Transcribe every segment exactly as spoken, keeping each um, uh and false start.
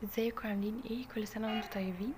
ازيكم عاملين ايه؟ كل سنه وانتم طيبين.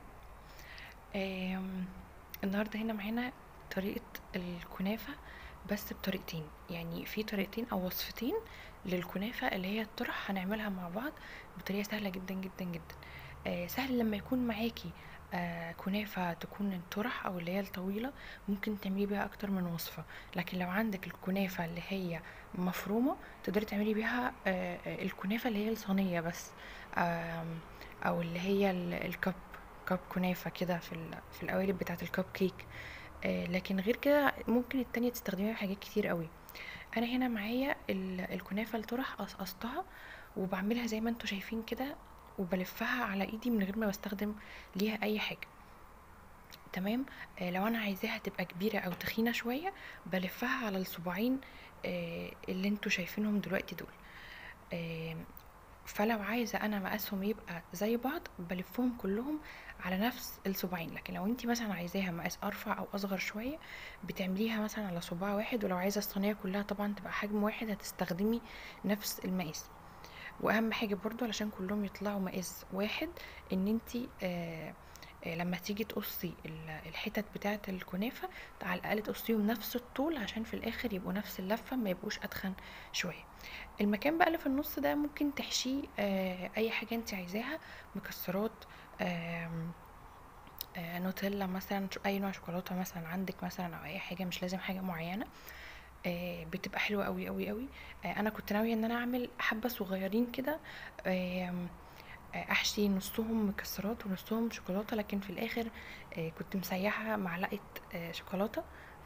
آم، النهارده هنا معانا طريقه الكنافه، بس بطريقتين. يعني في طريقتين او وصفتين للكنافه اللي هي الطرح، هنعملها مع بعض بطريقه سهله جدا جدا جدا. آه، سهل لما يكون معاكي آه، كنافه تكون الطرح او اللي هي الطويله، ممكن تعملي بيها اكتر من وصفه. لكن لو عندك الكنافه اللي هي مفرومه، تقدري تعملي بيها آه، آه، الكنافه اللي هي الصينيه بس. آم، او اللي هي ال- الكب كب كنافة كده في ال- في القوالب بتاعة الكب كيك. آه لكن غير كده ممكن التانية تستخدميها في حاجات كتير قوي. انا هنا معايا ال- الكنافة الطرح، قصقصتها وبعملها زي ما انتوا شايفين كده، وبلفها على ايدي من غير ما بستخدم ليها اي حاجة. تمام. آه لو انا عايزاها تبقى كبيرة او تخينة شوية، بلفها على الصباعين آه اللي انتوا شايفينهم دلوقتي دول. آه فلو عايزه انا مقاسهم يبقى زي بعض، بلفهم كلهم على نفس الصباعين. لكن لو انت مثلا عايزاها مقاس ارفع او اصغر شويه، بتعمليها مثلا على صباع واحد. ولو عايزه الصينيه كلها طبعا تبقى حجم واحد، هتستخدمي نفس المقاس. واهم حاجه برضو علشان كلهم يطلعوا مقاس واحد، ان انت آه آه، لما تيجي تقصي ال- الحتت بتاعه الكنافه، على الاقل تقصيهم نفس الطول، عشان في الاخر يبقوا نفس اللفه، ما يبقوش اتخن شويه. المكان بقى اللي في النص ده ممكن تحشيه آه اي حاجه انت عايزاها، مكسرات، آم، آه نوتيلا مثلا، شو- اي نوع شوكولاته مثلا عندك مثلا، او اي حاجه، مش لازم حاجه معينه. آه بتبقى حلوه قوي قوي قوي. آه انا كنت ناويه ان انا اعمل حبه صغيرين كده، آم، آه، احشي نصهم مكسرات ونصهم شوكولاته. لكن في الاخر آه كنت مسيحه معلقه آه شوكولاته،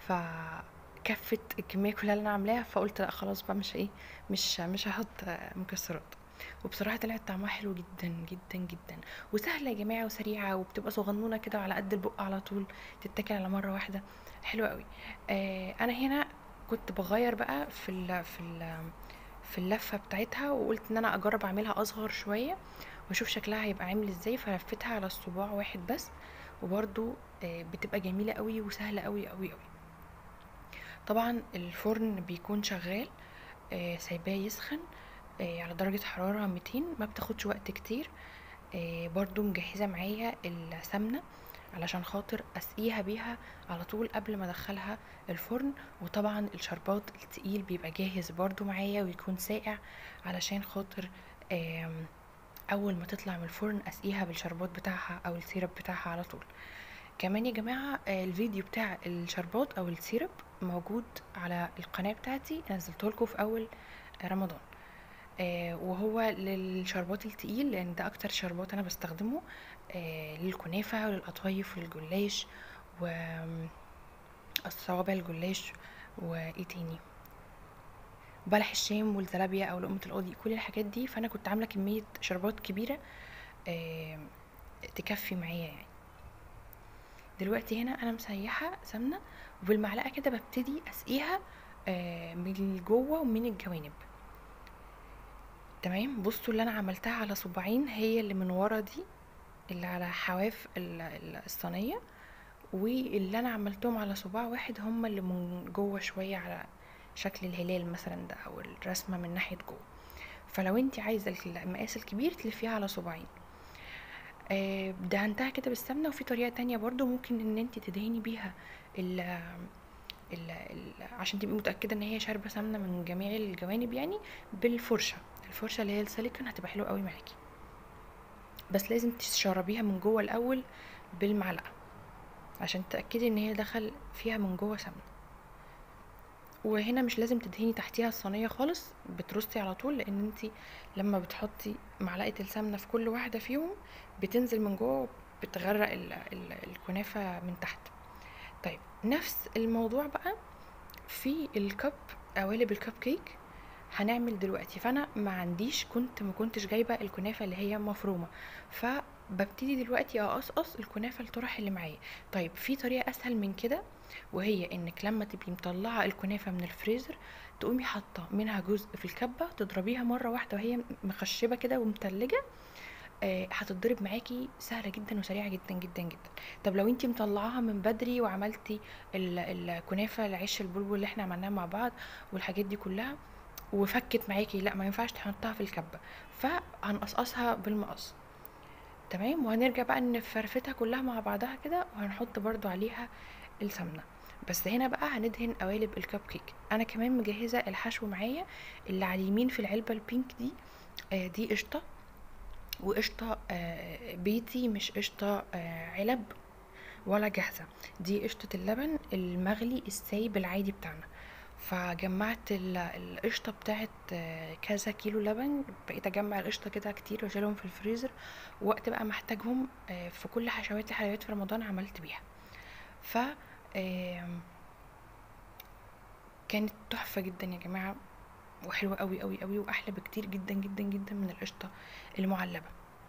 فكفت الكميه كلها اللي انا عاملاها. فقلت لا خلاص بقى، مش ايه مش مش هحط آه، مكسرات. وبصراحه طلعت طعمها حلو جدا جدا جدا، وسهله يا جماعه وسريعه، وبتبقى صغنونه كده على قد البق على طول، تتاكل على مره واحده. حلوه قوي. آه انا هنا كنت بغير بقى في ال في ال في اللفه بتاعتها، وقلت ان انا اجرب اعملها اصغر شويه واشوف شكلها هيبقى عامل ازاي. فلفتها على الصباع واحد بس، وبرده بتبقى جميله قوي وسهله قوي قوي قوي. طبعا الفرن بيكون شغال، آه، سايباه يسخن آه، على درجة حرارة ميتين، ما بتاخدش وقت كتير. آه، برضو مجهزة معايا السمنة علشان خاطر اسقيها بيها على طول قبل ما ادخلها الفرن. وطبعا الشربات التقيل بيبقى جاهز برضو معايا ويكون ساقع، علشان خاطر آم، اول ما تطلع من الفرن اسقيها بالشربات بتاعها او السيرب بتاعها على طول. كمان يا جماعة، آه، الفيديو بتاع الشربات او السيرب موجود على القناة بتاعتي، نزلته لكم في اول رمضان. آه وهو للشربات التقيل، لان ده اكتر شربات انا بستخدمه آه للكنافة وللقطايف وللجلاش والصوابع الجلاش. وايه تاني؟ بلح الشام والزلابية او لقمة القاضي، كل الحاجات دي. فانا كنت عاملة كمية شربات كبيرة آه تكفي معايا يعني. دلوقتي هنا انا مسيحة سمنة، وبالمعلقة كده ببتدي اسقيها آه من جوه ومن الجوانب. تمام. بصوا اللي انا عملتها على صباعين هي اللي من ورا دي، اللي على حواف ال- ال- الصينية، واللي انا عملتهم على صباع واحد هم اللي من جوه شوية، على شكل الهلال مثلا ده، او الرسمة من ناحية جوه. فلو انت عايزة المقاس الكبير تلفيها على صباعين. آه، دهنتها كده بالسمنة. وفي طريقة تانية برضو ممكن ان انت تدهني بيها ال ال ال عشان تبقي متأكدة ان هي شاربة سمنة من جميع الجوانب يعني، بالفرشة. الفرشة اللي هي السيليكون هتبقى حلوة قوي معاكي، بس لازم تشربيها من جوه الاول بالمعلقة، عشان تتأكدي ان هي دخل فيها من جوه سمنة. وهنا مش لازم تدهني تحتيها الصينية خالص، بترصي على طول، لان انتي لما بتحطي معلقة السمنة في كل واحدة فيهم بتنزل من جوه، بتغرق ال ال الكنافة من تحت. طيب نفس الموضوع بقى في الكب، قوالب الكب كيك هنعمل دلوقتي. فانا ما عنديش، كنت ما كنتش جايبه الكنافه اللي هي مفرومه، فببتدي دلوقتي اقصقص الكنافه الطرح اللي معايا. طيب في طريقه اسهل من كده، وهي انك لما تبقي مطلعه الكنافه من الفريزر، تقومي حاطه منها جزء في الكبه، تضربيها مره واحده وهي مخشبه كده ومتلجه. آه، هتتضرب معاكي سهله جدا وسريعه جدا جدا جدا. طب لو انتي مطلعاها من بدري وعملتي ال- الكنافه العيش البلبل اللي احنا عملناه مع بعض والحاجات دي كلها، وفكت معاكي، لا ما ينفعش تحطها في الكبه، فهنقصقصها بالمقص. تمام. وهنرجع بقى نفرفتها كلها مع بعضها كده، وهنحط برضو عليها السمنه. بس هنا بقى هندهن قوالب الكب كيك. انا كمان مجهزه الحشو معايا، اللي على اليمين في العلبه البينك دي، آه دي قشطه، وقشطه آه بيتي، مش قشطه آه علب ولا جاهزه. دي قشطه اللبن المغلي السايب العادي بتاعنا. فجمعت ال- القشطه بتاعت آه، كذا كيلو لبن. بقيت اجمع القشطه كده كتير واشيلهم في الفريزر، وقت بقى محتاجهم آه، في كل حشوات الحلويات في رمضان عملت بيها. ف آم، كانت تحفه جدا يا جماعه، وحلوه قوي قوي قوي، واحلى بكتير جدا جدا جدا من القشطه المعلبه.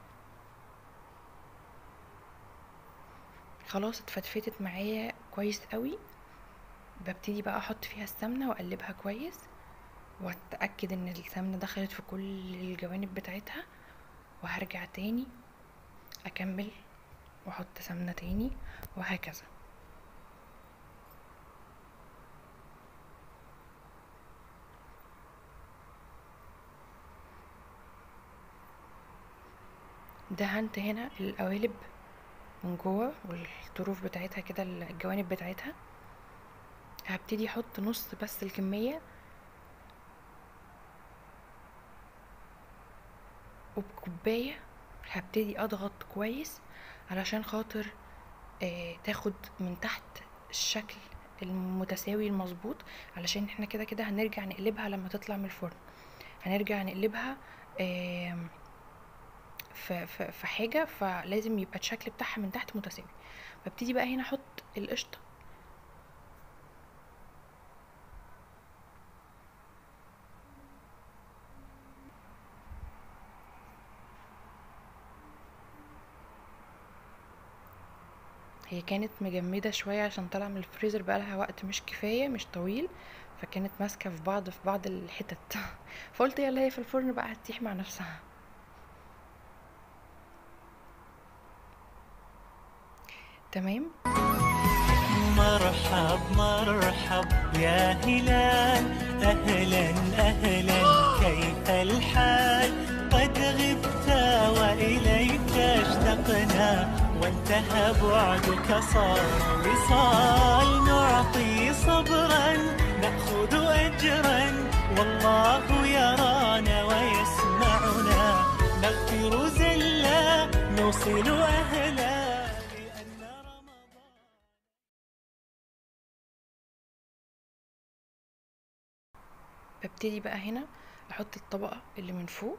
خلاص اتفتفتت معايا كويس قوي. ببتدي بقى احط فيها السمنه واقلبها كويس، واتاكد ان السمنه دخلت في كل الجوانب بتاعتها، وهرجع تاني اكمل واحط سمنه تاني، وهكذا. دهنت هنا القوالب من جوه والطروف بتاعتها كده، الجوانب بتاعتها. هبتدي احط نص بس الكميه، وبكوبايه هبتدي اضغط كويس علشان خاطر آه تاخد من تحت الشكل المتساوي المظبوط. علشان احنا كده كده هنرجع نقلبها لما تطلع من الفرن، هنرجع نقلبها آه في, في, في حاجه، فلازم يبقى الشكل بتاعها من تحت متساوي. ببتدي بقى هنا احط القشطه. هي كانت مجمده شويه عشان طالعه من الفريزر بقالها وقت مش كفايه، مش طويل، فكانت ماسكه في بعض في بعض الحتت فقلت يلا هي في الفرن بقى هتسيح مع نفسها. تمام. مرحب مرحب يا هلال، أهلا أهلا كيف الحال؟ قد غبت وإليك اشتقنا، وانتهى بعدك صار وصال. نعطي صبرا نأخذ أجرا، والله يرانا ويسمعنا. نغفر زلا نوصل أهلا، لأن رمضان. ببتدي بقى هنا احط الطبقه اللي من فوق،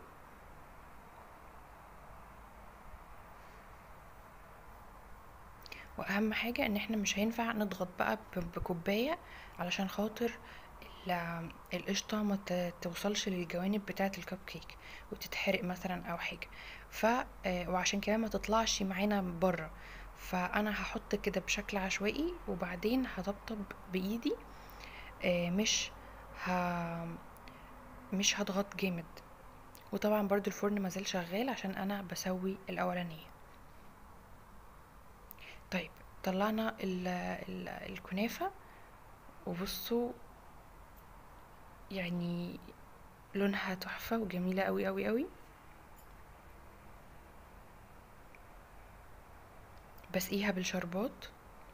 واهم حاجه ان احنا مش هينفع نضغط بقى ب- بكوبايه، علشان خاطر ال- القشطه ما ت- توصلش للجوانب بتاعه الكب كيك وتتحرق مثلا او حاجه. ف آه، وعشان كده ما تطلعش معانا بره. فانا هحط كده بشكل عشوائي، وبعدين هطبطب بايدي، آه، مش ه... مش هضغط جامد. وطبعا برضو الفرن مازال شغال عشان انا بسوي الاولانيه. طيب، طلعنا ال ال الكنافه، وبصوا يعني لونها تحفه وجميله قوي قوي قوي. بسقيها بالشربات.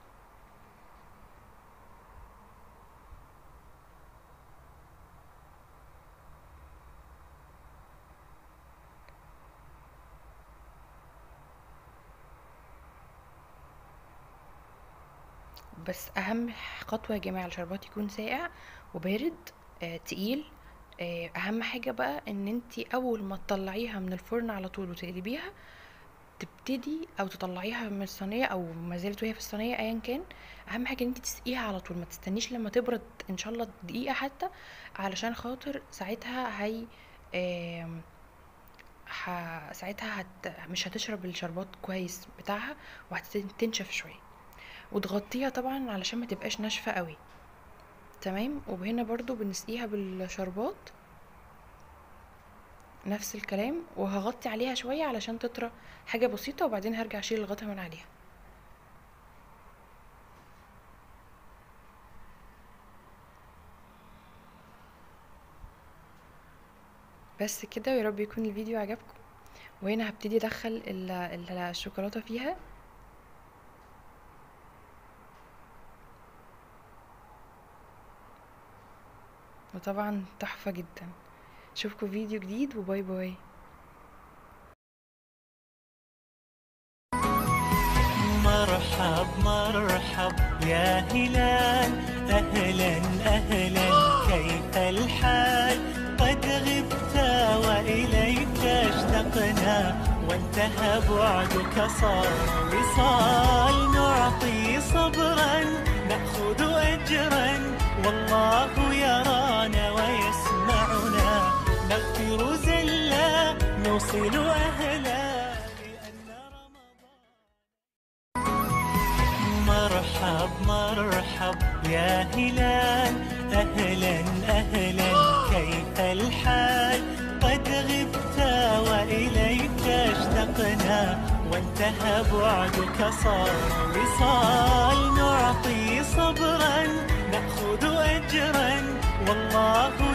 بس اهم خطوه يا جماعه، الشربات يكون ساقع وبارد، آه تقيل. آه اهم حاجه بقى ان انتي اول ما تطلعيها من الفرن على طول وتقلبيها، تبتدي او تطلعيها من الصينيه او ما زالت وهي في الصينيه ايا كان، اهم حاجه ان انت تسقيها على طول، ما تستنيش لما تبرد ان شاء الله دقيقه حتى، علشان خاطر ساعتها هي آم، ح... ساعتها هت... مش هتشرب الشربات كويس بتاعها، وهتنشف شويه. وتغطيها طبعا علشان ما تبقاش ناشفه قوي. تمام. وهنا برضو بنسقيها بالشربات نفس الكلام، وهغطي عليها شويه علشان تطرى حاجه بسيطه، وبعدين هرجع اشيل الغطا من عليها. بس كده، ويا رب يكون الفيديو عجبكم، وهنا هبتدي ادخل ال- ال- الشوكولاته فيها. وطبعا تحفه جدا. اشوفكم فيديو جديد وباي باي. مرحب مرحب يا هلال، أهلا أهلا كيف الحال؟ قد غبت وإليك اشتقنا، وانتهى بعدك صار وصال. نعطي صبرا نأخذ أجرا، والله يرانا ويسمعنا. نغفر زلا نوصل أهلا، لأن رمضان. مرحب مرحب يا هلال، أهلا أهلا كيف الحال؟ قد غبت وإليك اشتقنا، وانتهى بعدك صار وصال. نعطي صبرا نأخذ أجرا، والله